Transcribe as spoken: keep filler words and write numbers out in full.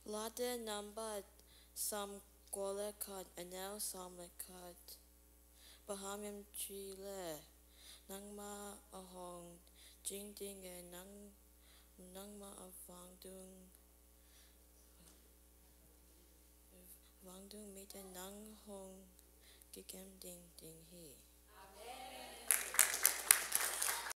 Lade number some quale cut and now some cut. Bahamian Chile nang ma ahong jing ding and nang nang ma avang dung vang dung mit and nang hong kikem ding ding he.